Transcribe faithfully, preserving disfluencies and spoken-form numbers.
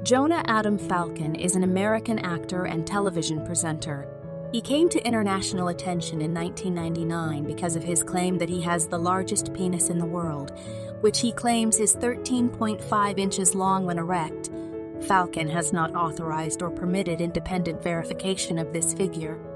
Jonah Adam Falcon is an American actor and television presenter. He came to international attention in nineteen ninety-nine because of his claim that he has the largest penis in the world, which he claims is thirteen point five inches long when erect. Falcon has not authorized or permitted independent verification of this figure.